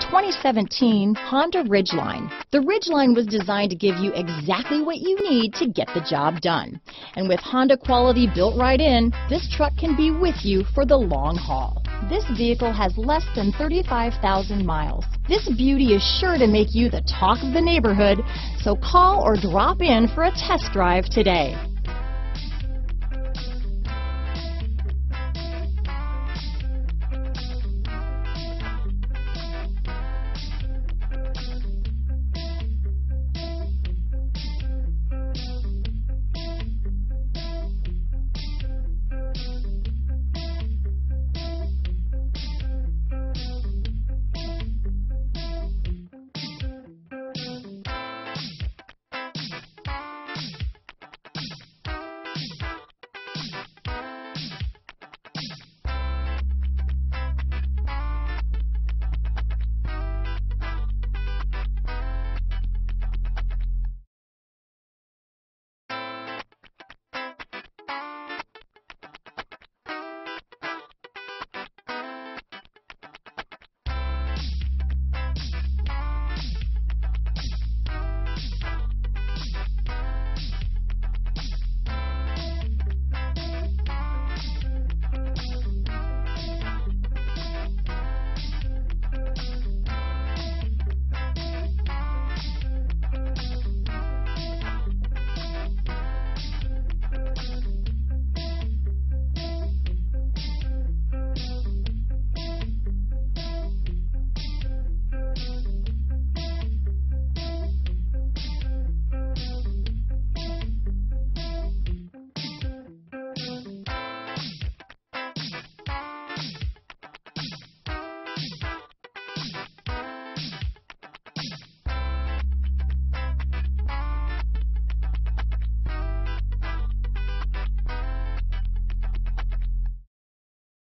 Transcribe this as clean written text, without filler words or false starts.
2017 Honda Ridgeline. The Ridgeline was designed to give you exactly what you need to get the job done. And with Honda quality built right in, this truck can be with you for the long haul. This vehicle has less than 35,000 miles. This beauty is sure to make you the talk of the neighborhood, so call or drop in for a test drive today.